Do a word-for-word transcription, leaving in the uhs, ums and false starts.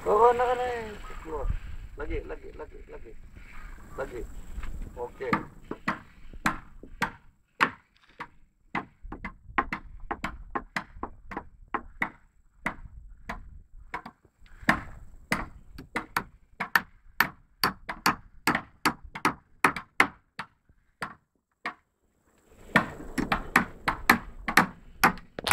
Oh, na ka na eh. Keluar. Lagi, lagi, lagi, lagi. Lagi. Oke.